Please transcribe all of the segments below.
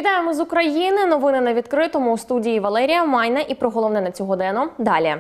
Вітаємо з України. Новини на відкритому. У студії Валерія Майна і про головне на цю годину. Далі.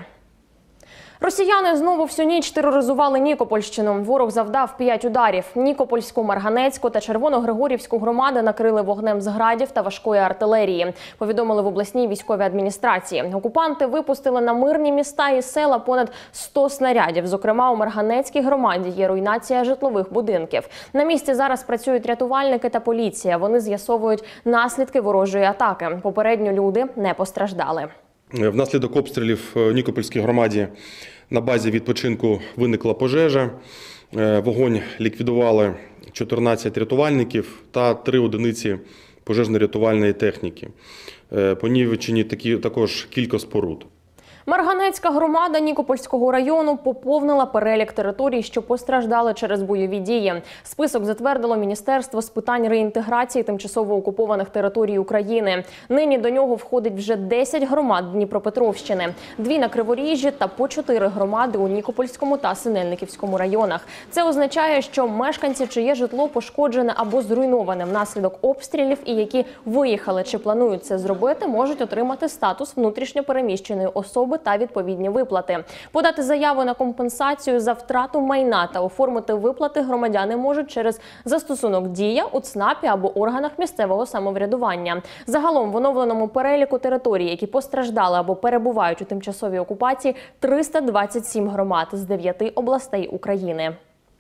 Росіяни знову всю ніч тероризували Нікопольщину. Ворог завдав 5 ударів. Нікопольську, Марганецьку та Червоногригорівську громади накрили вогнем з градів та важкої артилерії. Повідомили в обласній військовій адміністрації. Окупанти випустили на мирні міста і села понад 100 снарядів. Зокрема, у Марганецькій громаді є руйнація житлових будинків. На місці зараз працюють рятувальники та поліція. Вони з'ясовують наслідки ворожої атаки. Попередньо люди не постраждали. Внаслідок обстрілів в Нікопольській громаді на базі відпочинку виникла пожежа. Вогонь ліквідували 14 рятувальників та 3 одиниці пожежно-рятувальної техніки. Понівечені також кілька споруд. Марганецька громада Нікопольського району поповнила перелік територій, що постраждали через бойові дії. Список затвердило Міністерство з питань реінтеграції тимчасово окупованих територій України. Нині до нього входить вже 10 громад Дніпропетровщини, 2 на Криворіжжі та по 4 громади у Нікопольському та Синельниківському районах. Це означає, що мешканці, чиє житло пошкоджене або зруйноване внаслідок обстрілів і які виїхали чи планують це зробити, можуть отримати статус внутрішньо переміщеної особи та відповідні виплати. Подати заяву на компенсацію за втрату майна та оформити виплати громадяни можуть через застосунок «Дія» у ЦНАПі або органах місцевого самоврядування. Загалом в оновленому переліку територій, які постраждали або перебувають у тимчасовій окупації, 327 громад з 9 областей України.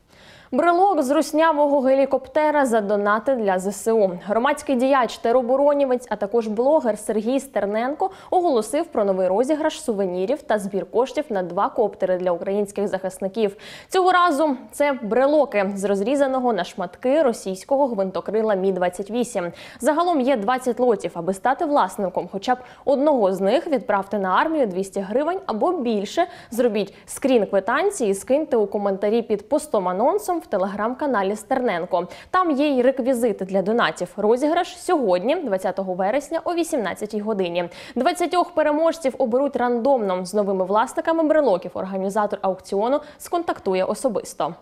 Брелок з руснявого гелікоптера задонатив для ЗСУ. Громадський діяч, тероборонівець, а також блогер Сергій Стерненко оголосив про новий розіграш сувенірів та збір коштів на 2 коптери для українських захисників. Цього разу це брелоки з розрізаного на шматки російського гвинтокрила Мі-28. Загалом є 20 лотів. Аби стати власником хоча б одного з них, відправте на армію 200 гривень або більше. Зробіть скрін квитанції і скиньте у коментарі під постом-анонсом в телеграм-каналі Стерненко. Там є й реквізити для донатів. Розіграш сьогодні, 20 вересня о 18-й годині. 20 переможців оберуть рандомно. З новими власниками брелоків організатор аукціону сконтактує особисто.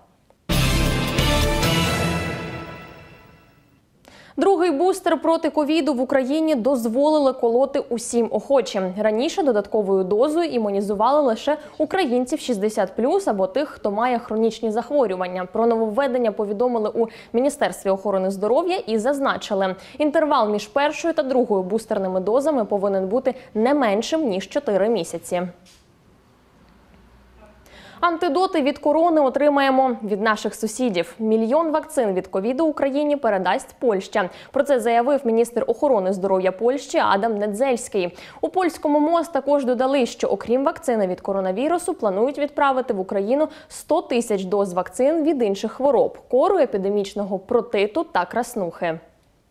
Другий бустер проти ковіду в Україні дозволили колоти усім охочим. Раніше додатковою дозою імунізували лише українців 60+, або тих, хто має хронічні захворювання. Про нововведення повідомили у Міністерстві охорони здоров'я і зазначили, інтервал між першою та другою бустерними дозами повинен бути не меншим, ніж 4 місяці. Антидоти від корони отримаємо від наших сусідів. 1 мільйон вакцин від ковіду Україні передасть Польща. Про це заявив міністр охорони здоров'я Польщі Адам Недзельський. У польському МОЗ також додали, що окрім вакцини від коронавірусу, планують відправити в Україну 100 тисяч доз вакцин від інших хвороб – кору, епідемічного протиту та краснухи.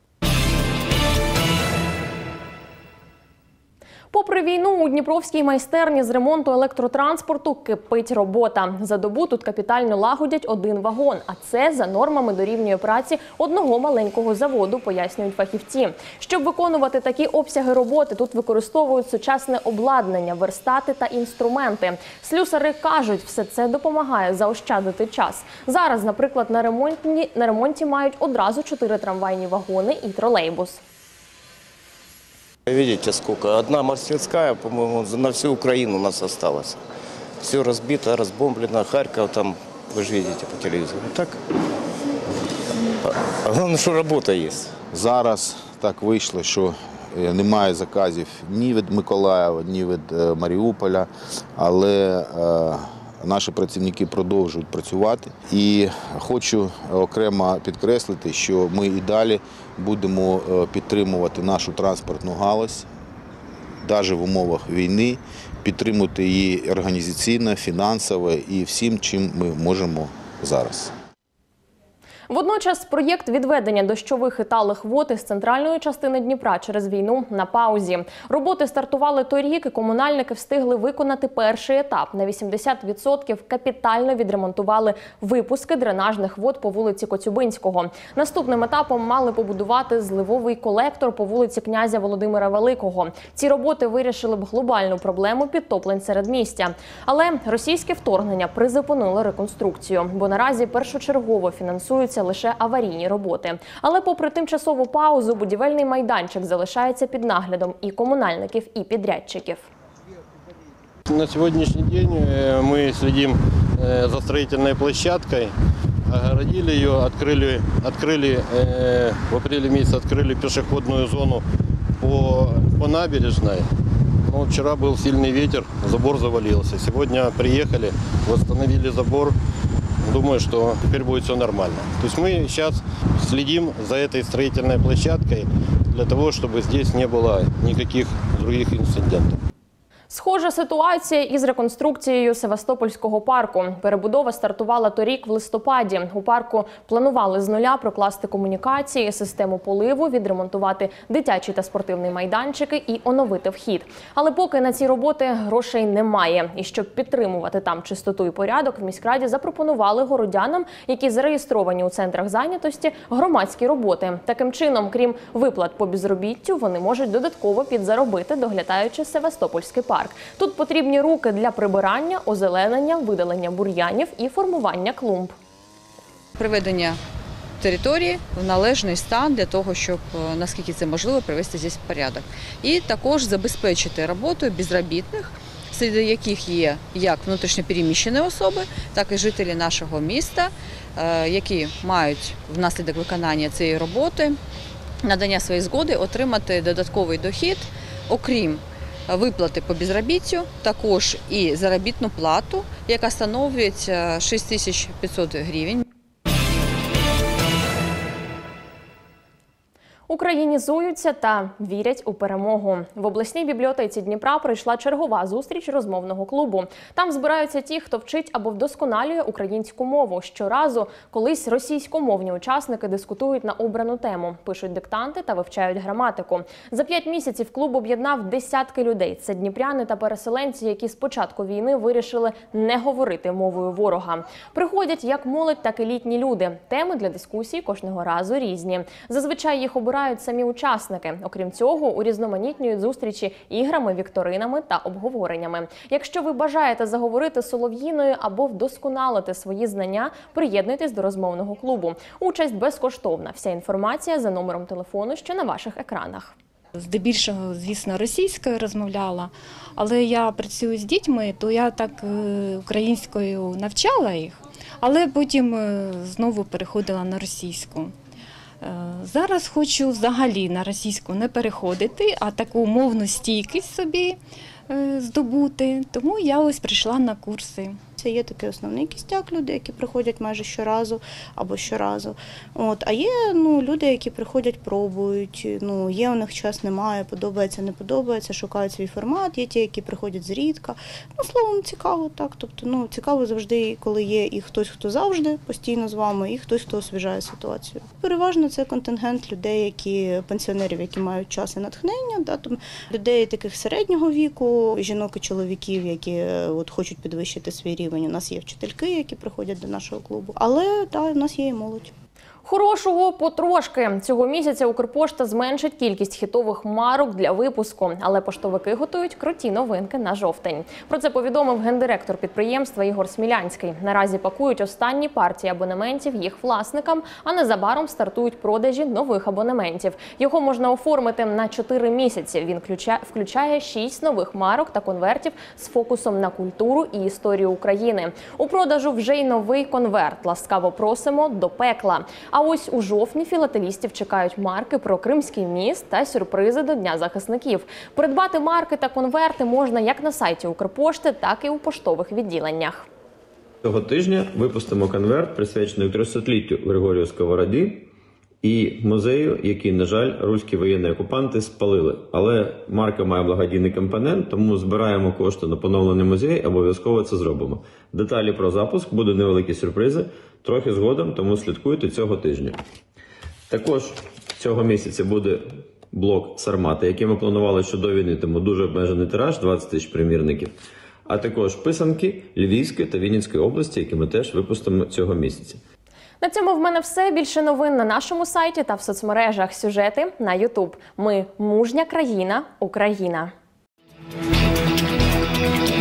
Попри війну, у Дніпровській майстерні з ремонту електротранспорту кипить робота. За добу тут капітально лагодять 1 вагон, а це за нормами дорівнює праці одного маленького заводу, пояснюють фахівці. Щоб виконувати такі обсяги роботи, тут використовують сучасне обладнання, верстати та інструменти. Слюсари кажуть, все це допомагає заощадити час. Зараз, наприклад, на ремонті мають одразу 4 трамвайні вагони і тролейбус. Видите, сколько? Одна мастерская, по-моему, на всю Украину у нас осталось. Все разбито, разбомблено. Харьков там, вы же видите по телевизору. Так? А главное, що робота є. Зараз так вийшло, що немає заказів ні від Миколаєва, ні від Маріуполя, але наші працівники продовжують працювати. І хочу окремо підкреслити, що ми і далі будемо підтримувати нашу транспортну галузь, навіть в умовах війни, підтримувати її організаційно, фінансово і всім, чим ми можемо зараз. Водночас проєкт відведення дощових і талих вод із центральної частини Дніпра через війну на паузі. Роботи стартували торік, і комунальники встигли виконати перший етап. На 80% капітально відремонтували випуски дренажних вод по вулиці Коцюбинського. Наступним етапом мали побудувати зливовий колектор по вулиці князя Володимира Великого. Ці роботи вирішили б глобальну проблему підтоплень середмістя. Але російське вторгнення призупинило реконструкцію, бо наразі першочергово фінансуються відбуваються лише аварійні роботи. Але попри тимчасову паузу, будівельний майданчик залишається під наглядом і комунальників, і підрядчиків. На сегодняшний день мы следим за строительной площадкой, огородили ее, открыли в апреле месяце открыли пешеходную зону по набережной. Но вчера был сильный ветер, забор завалился. Сегодня приехали, восстановили забор. Думаю, что теперь будет все нормально. То есть мы сейчас следим за этой строительной площадкой для того, чтобы здесь не было никаких других инцидентов. Схожа ситуація із реконструкцією Севастопольського парку. Перебудова стартувала торік в листопаді. У парку планували з нуля прокласти комунікації, систему поливу, відремонтувати дитячі та спортивні майданчики і оновити вхід. Але поки на ці роботи грошей немає. І щоб підтримувати там чистоту і порядок, в міськраді запропонували городянам, які зареєстровані у центрах зайнятості, громадські роботи. Таким чином, крім виплат по безробіттю, вони можуть додатково підзаробити, доглядаючи Севастопольський парк. Тут потрібні руки для прибирання, озеленення, видалення бур'янів і формування клумб. Приведення території в належний стан для того, щоб, наскільки це можливо, привести здесь порядок. І також забезпечити роботу безробітних, серед яких є як внутрішньопереміщені особи, так і жителі нашого міста, які мають внаслідок виконання цієї роботи, надання своєї згоди, отримати додатковий дохід, окрім виплати по безробіттю, також і заробітну плату, яка становить 6500 гривень. Українізуються та вірять у перемогу. В обласній бібліотеці Дніпра пройшла чергова зустріч розмовного клубу. Там збираються ті, хто вчить або вдосконалює українську мову. Щоразу колись російськомовні учасники дискутують на обрану тему, пишуть диктанти та вивчають граматику. За 5 місяців клуб об'єднав десятки людей. Це дніпряни та переселенці, які з початку війни вирішили не говорити мовою ворога. Приходять як молодь, так і літні люди. Теми для дискусій кожного разу різні. Зазвичай їх обирають самі учасники. Окрім цього, урізноманітнюють зустрічі іграми, вікторинами та обговореннями. Якщо ви бажаєте заговорити солов'їною або вдосконалити свої знання, приєднуйтесь до розмовного клубу. Участь безкоштовна. Вся інформація за номером телефону, що на ваших екранах. Здебільшого, звісно, російською розмовляла, але я працюю з дітьми, то я так українською навчала їх, але потім знову переходила на російську. Зараз хочу взагалі на російську не переходити, а таку мовну стійкість собі здобути, тому я ось прийшла на курси. Це є такий основний кістяк людей, які приходять майже щоразу або щоразу. А є люди, які приходять, пробують, є у них час, немає, подобається, не подобається, шукають свій формат, є ті, які приходять зрідка. Словом, цікаво, так. Тобто, цікаво завжди, коли є і хтось, хто завжди постійно з вами, і хтось, хто освіжає ситуацію. Переважно це контингент людей, пенсіонерів, які мають час і натхнення, людей таких середнього віку, жінок і чоловіків, які хочуть підвищити свій рівень. У нас є вчительки, які приходять до нашого клубу, але у нас є і молодь. Хорошого потрошки. Цього місяця Укрпошта зменшить кількість хітових марок для випуску, але поштовики готують круті новинки на жовтень. Про це повідомив гендиректор підприємства Ігор Смілянський. Наразі пакують останні партії абонементів їх власникам, а незабаром стартують продажі нових абонементів. Його можна оформити на 4 місяці. Він включає 6 нових марок та конвертів з фокусом на культуру і історію України. У продажу вже й новий конверт. Ласкаво просимо до пекла. А ось у жовтні філателістів чекають марки про Кримський міст та сюрпризи до Дня захисників. Придбати марки та конверти можна як на сайті Укрпошти, так і у поштових відділеннях. Цього тижня випустимо конверт, присвячений 300-літтю Григорія Сковороди і музею, який, на жаль, руські воєнні окупанти спалили. Але марка має благодійний компонент, тому збираємо кошти на поновлений музей, обов'язково це зробимо. Деталі про запуск, будуть невеликі сюрпризи, трохи згодом, тому слідкуйте цього тижня. Також цього місяця буде блок «Сармати», який ми планували ще до війни, тому дуже обмежений тираж, 20 тисяч примірників. А також писанки Львівської та Вінницької області, які ми теж випустимо цього місяця. На цьому в мене все. Більше новин на нашому сайті та в соцмережах. Сюжети на YouTube. Ми – мужня країна, Україна.